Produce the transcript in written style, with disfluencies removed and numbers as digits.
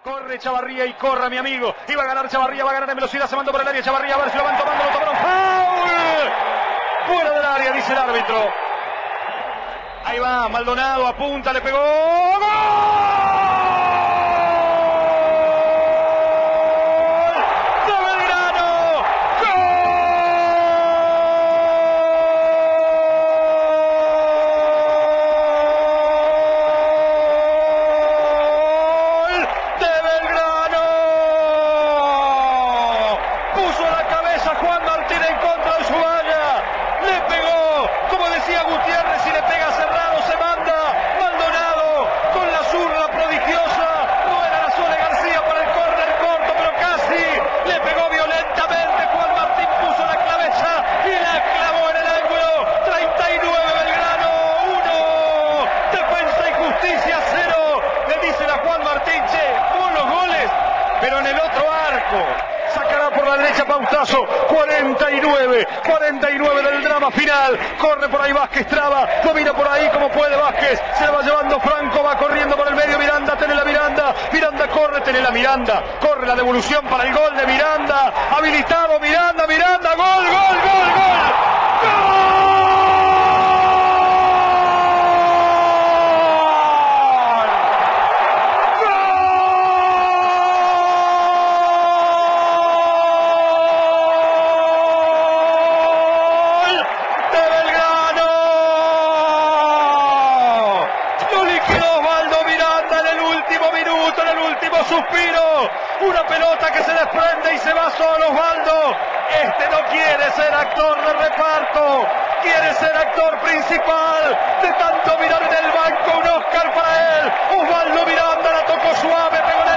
Corre Chavarría y corra mi amigo. Iba a ganar Chavarría, va a ganar en velocidad. Se mandó por el área Chavarría. A ver si lo van tomando. Lo tomaron. ¡Foul! Fuera del área, dice el árbitro. Ahí va, Maldonado apunta, le pegó. ¡Gol! Juan Martín en contra de su valla, le pegó, como decía Gutiérrez, y le pega cerrado, se manda Maldonado con la zurda prodigiosa, no era la Sole García para el córner corto, pero casi le pegó violentamente. Juan Martín puso la cabeza y la clavó en el ángulo. 39 Belgrano 1, Defensa y Justicia 0, le dicen a Juan Martín, che, con los goles, pero en el otro arco. Sacará por la derecha Pautazo. 49 del drama final. Corre por ahí Vázquez, traba, domina por ahí como puede Vázquez. Se la va llevando Franco, va corriendo por el medio Miranda, tenés la Miranda. Miranda corre, tenés la Miranda. Corre la devolución para el gol de Miranda. Habilitado Miranda, gol, gol, gol, gol. ¡Gol! Suspiro, una pelota que se desprende y se va solo Osvaldo. Este no quiere ser actor de reparto, quiere ser actor principal. De tanto mirar en el banco, un Oscar para él. Osvaldo Miranda la tocó suave, pegó en